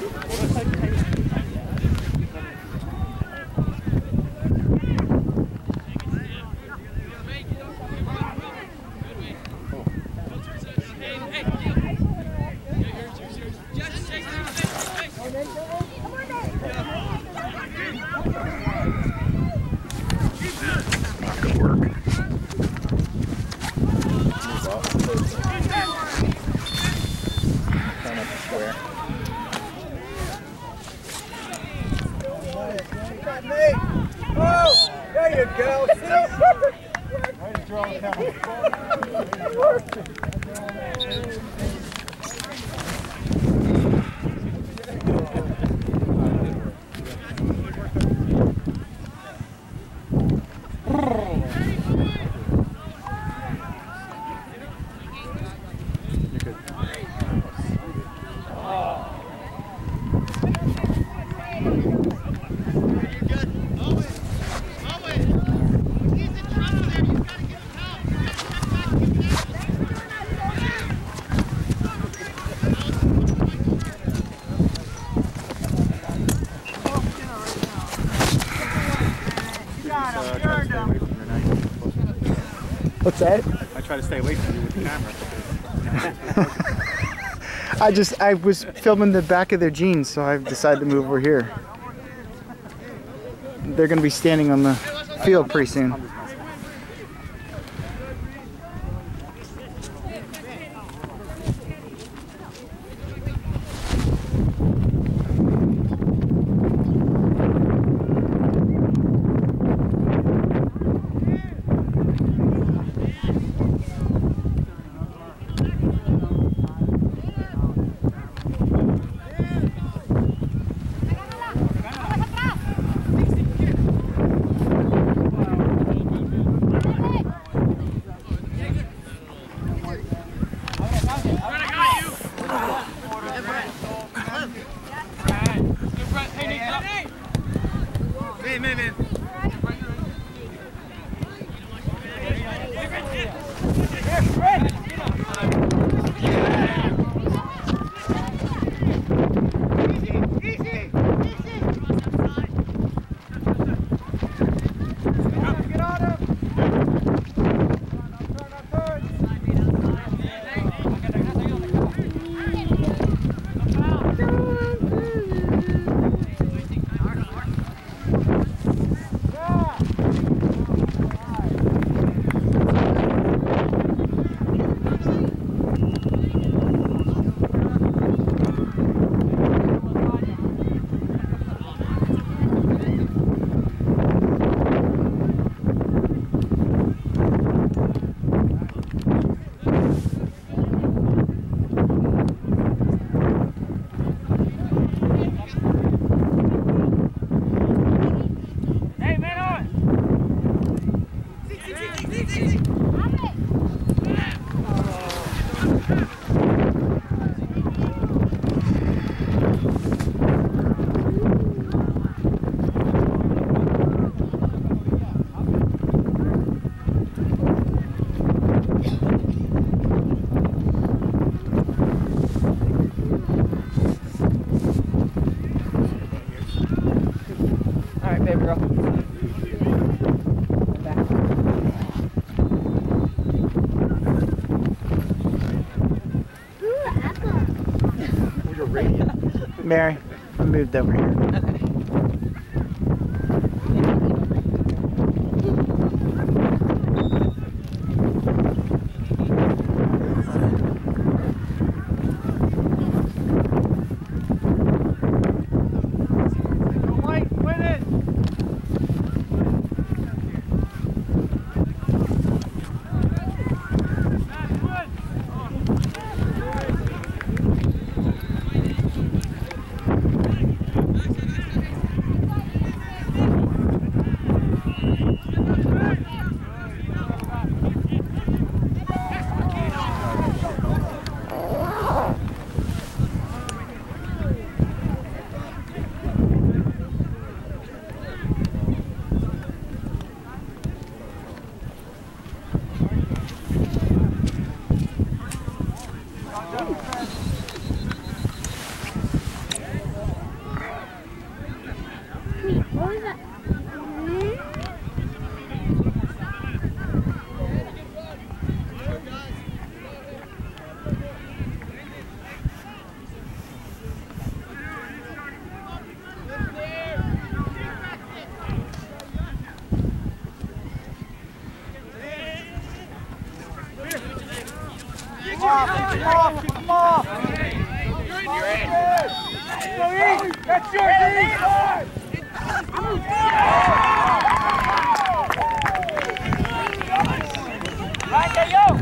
What's that? I try to stay away from you with the camera. I was filming the back of their jeans, so I've decided to move over here. They're going to be standing on the field pretty soon. Mary, I moved over here. Okay. That's yours, right, yo!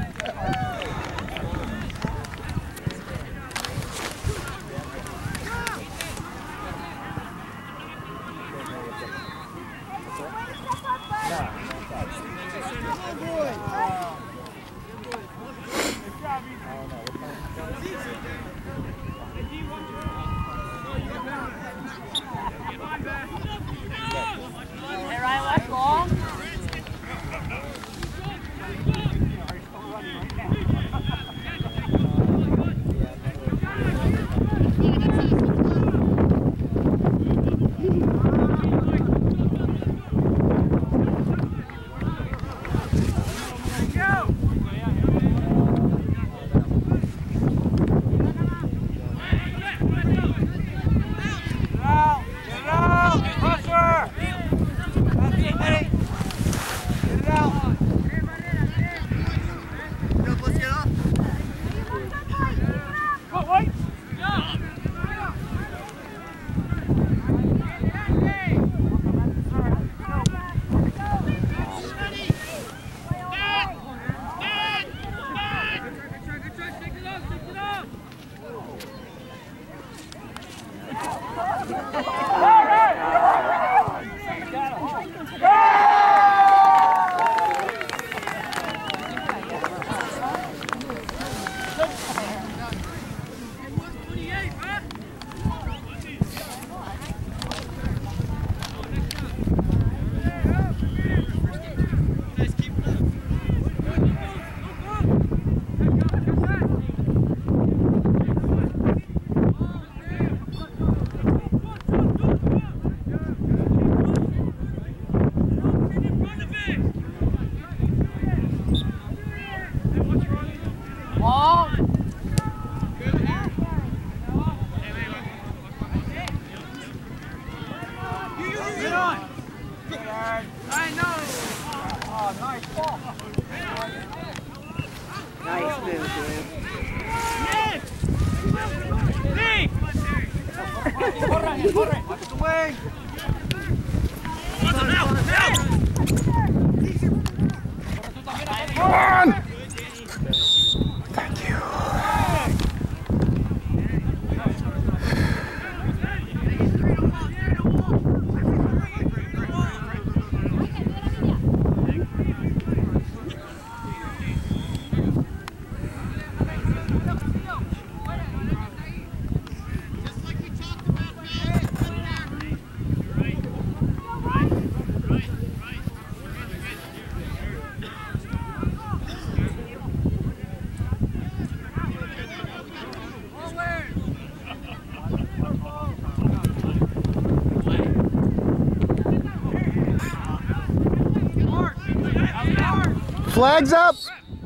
Flags up!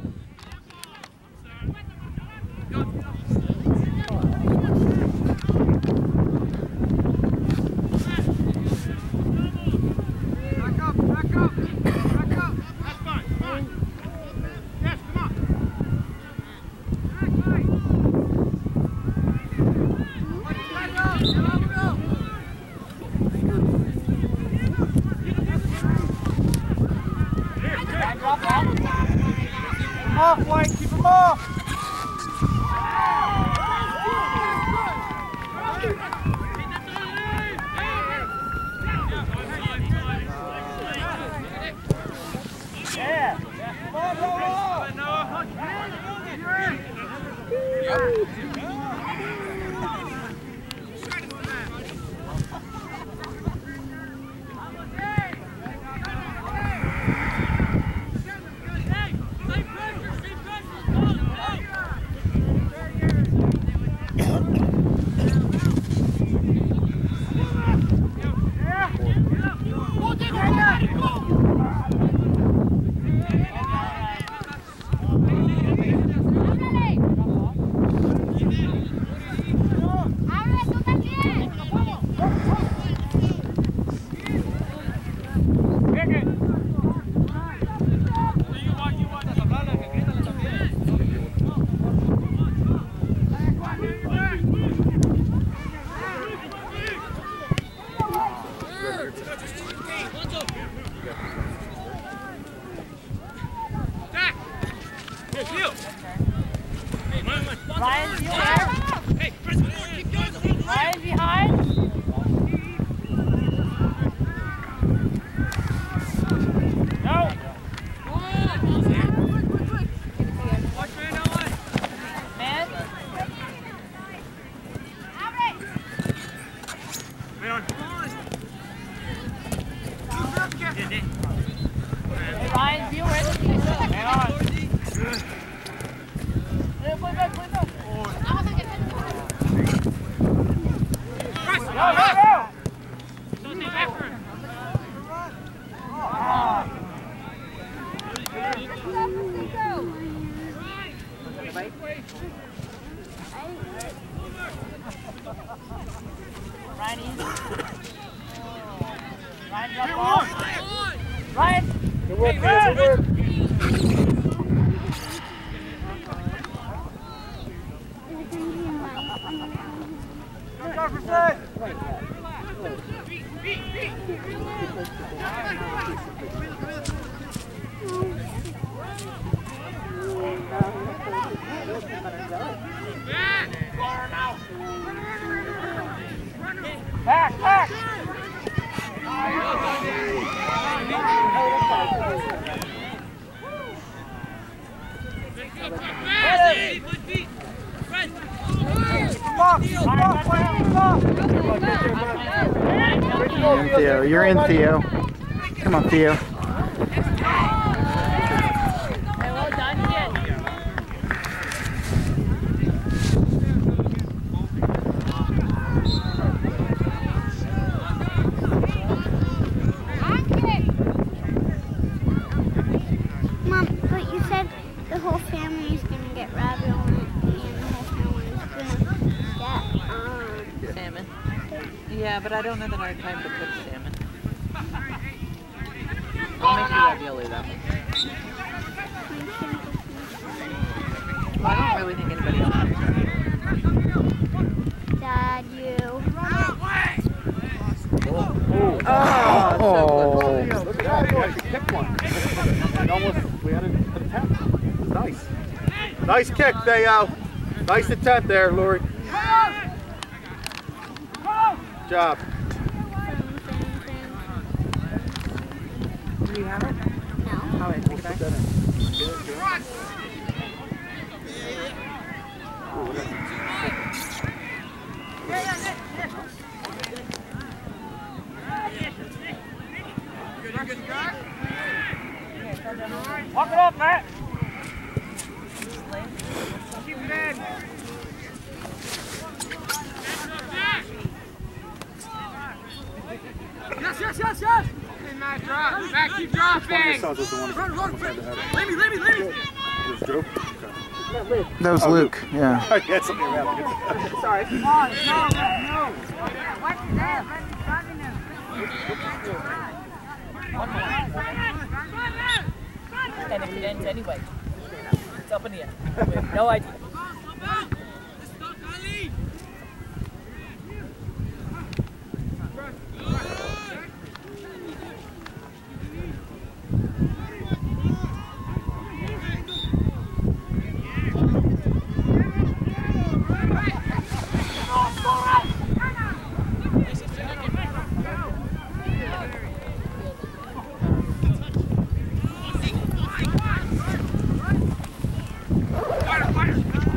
Off, White, keep him off! Yeah! Come on, Ryan's Ryan behind. No. Man. Hey Ryan, be aware of the kick. Hang on. Play back. Go! Ryan, easy. Ryan, drop ball. Ryan! Good work, man. Good work. Go for set. Back! You're in, Theo. Come on, Theo. Hey, well done, kid. Mom, but you said the whole family is going to get ravioli and the whole family is going to get salmon. Yeah, but I don't know that I have time to cook salmon. I'll make you ravioli though. Well, I don't really think anybody else has ravioli. Dad, you. Oh, so good. Look at that. We actually kicked one. And almost, we had an attempt. It was nice. Nice kick, Theo. Nice attempt there, Lori. Good job. Do you have it? No. Oh, wait, take it back. Walk it up, Matt. Keep it in. Yes. Okay, Matt, drop. Matt, keep dropping. Run. Leave me. That was Luke, yeah. Get something around. Sorry. No. Watch your dad. And it could end anyway. It's up in the air. We have no idea. Fire!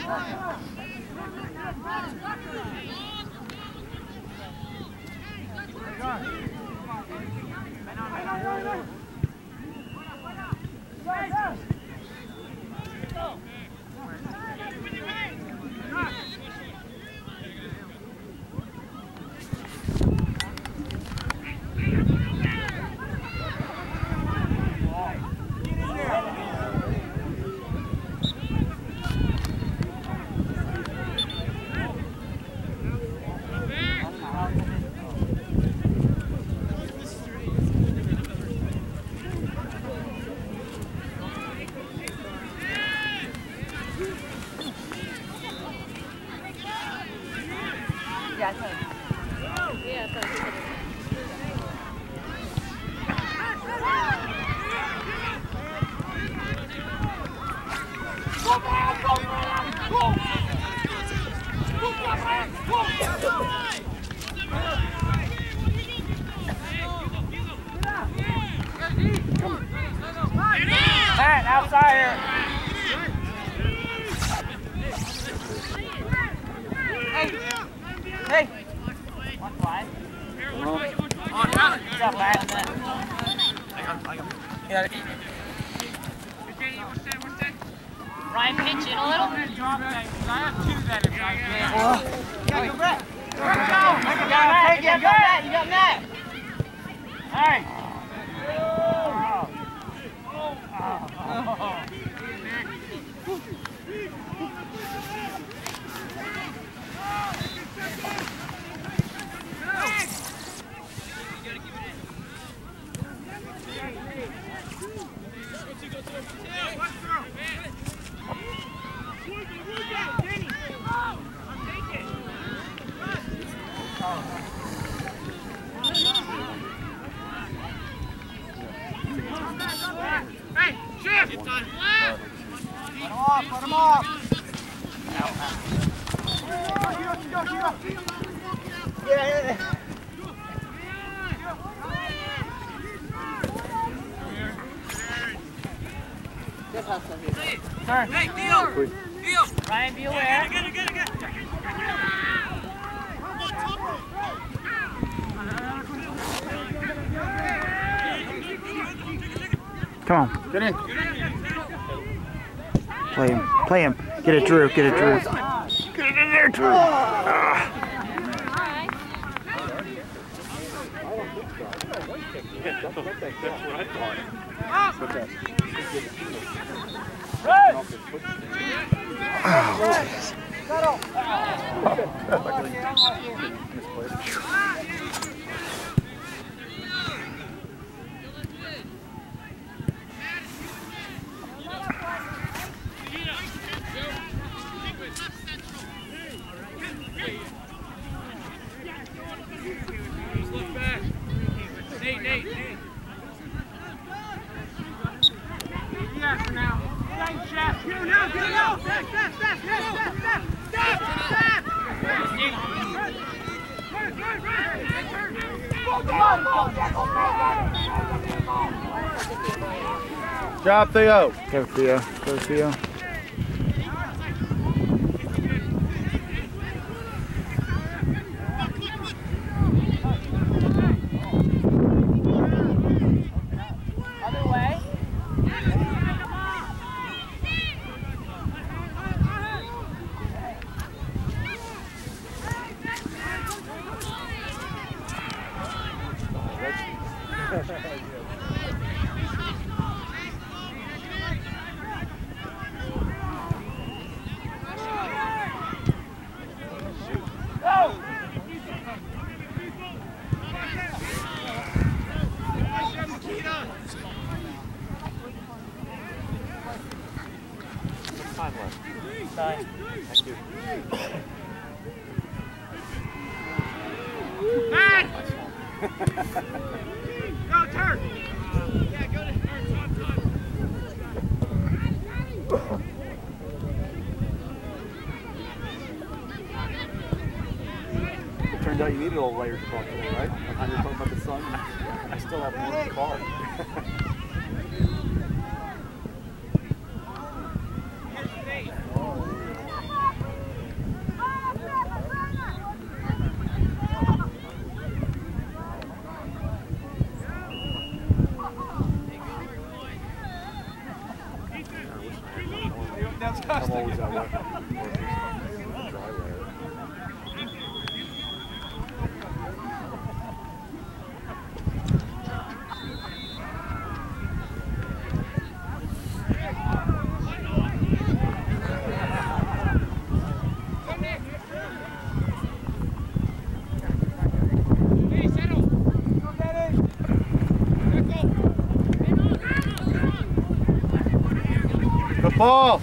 Matt, outside here. Hey. One fly. What's up, Matt? Ryan, pinch in a little. I have two that is like that. Go, Brett. Go, Matt. You got Matt. All right. Hey, shift! Put him off! Yeah. Turn. Hey, Theo! Ryan, be aware. Come on. Get in. Play him. Get it, Drew. Get it, Drew. Get it in there, Drew. Job, Theo. Go, Theo. Go, Theo. Other way. Thank you. Matt! Go, turn! Yeah, go to turn. It turned out you needed all layers of today, right? When you were talking about the sun, I still have more in the car. I'm always that way. Good ball.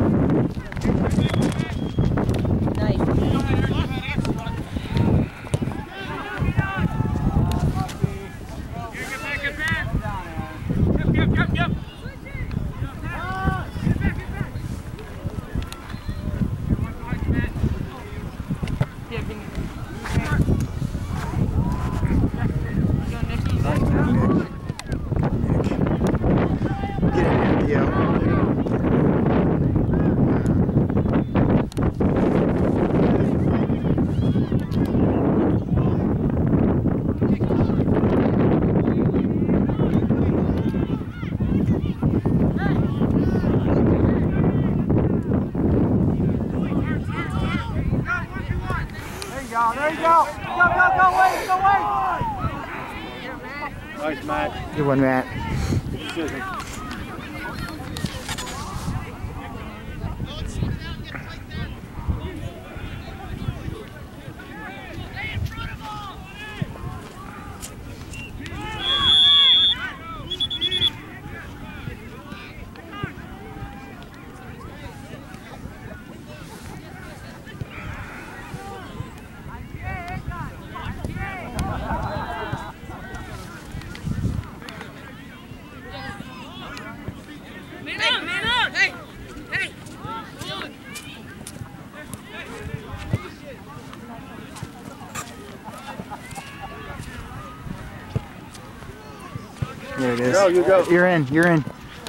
There you go. Go, Wade, go, Wade. Nice, Matt. Good one, Matt. Good decision. There it is. Go, you go. You're in. You're in.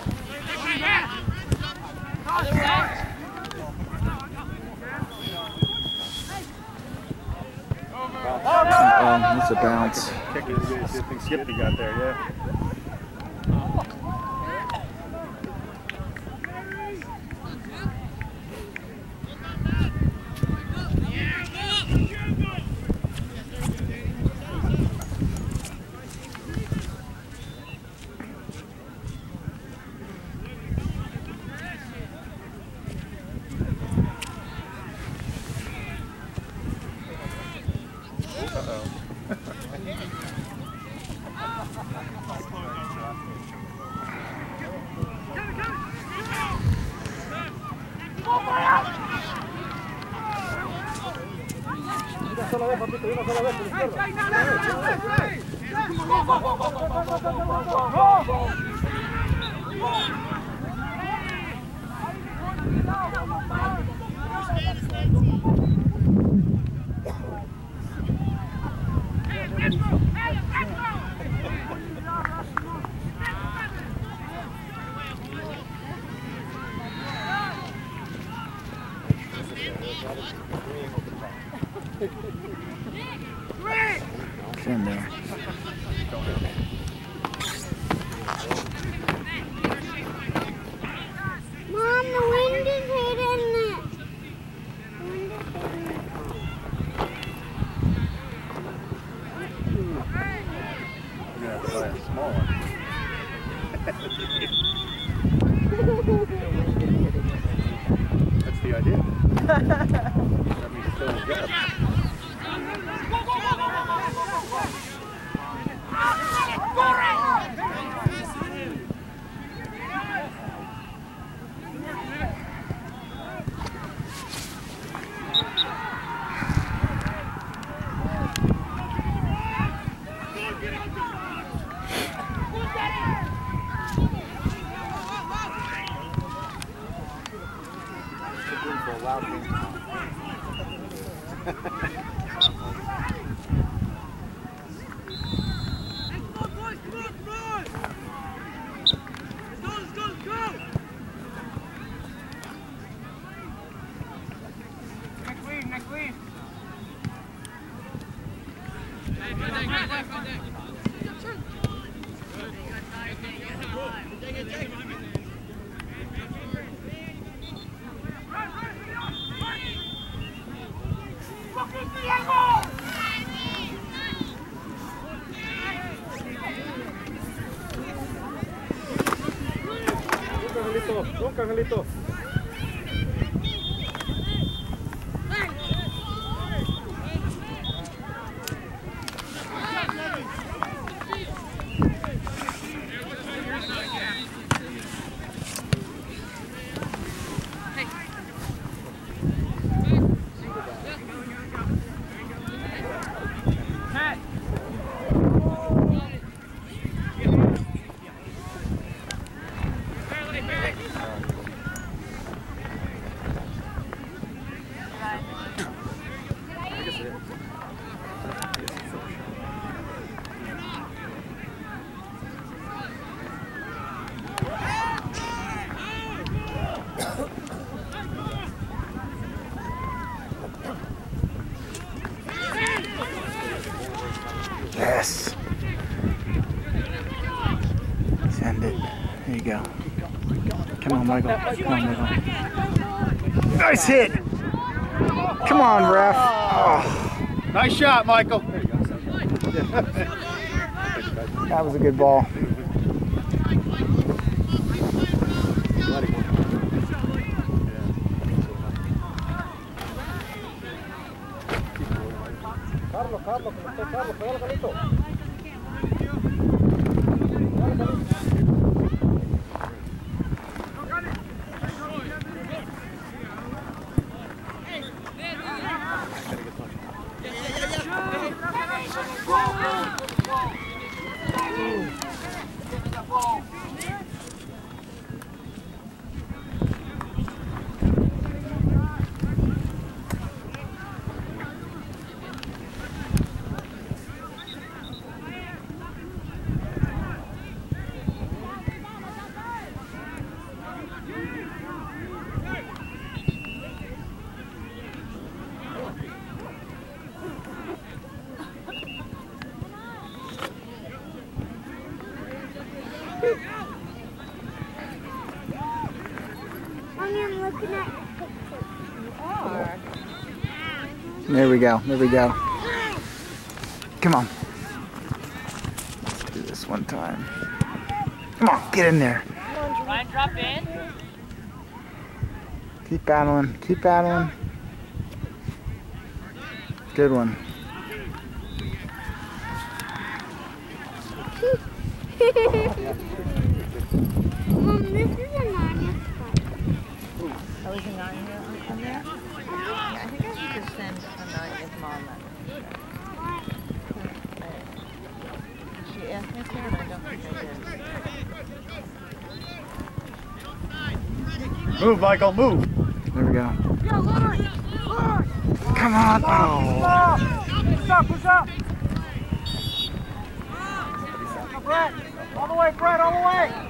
That's a bounce. Kick it. See if thing skipped he got there, yeah. It's in there. Mom, the wind is hitting it. The wind is hitting it. We're gonna have to buy a small one. That's the idea. That means it's still his job. Angelito. Nunca, Angelito. Yes. Send it. There you go. Come on, Michael. Come on, Michael. Nice hit. Come on, ref. Oh. Nice shot, Michael. That was a good ball. Carlos, Carlos, pégale, Carlito. I'm looking at the picture. You are. There we go. There we go. Come on. Let's do this one time. Come on, get in there. Ryan, drop in. Keep battling. Keep battling. Good one. Mom, this is a Narnia spot. Oh, is it not in there? On there? Yeah, I think I should just send a note if Mom let me. She asked me to, and I don't think I did. Move, Michael, move. There we go. Come on. Oh. Push up. Brett. All the way, Brett, all the way.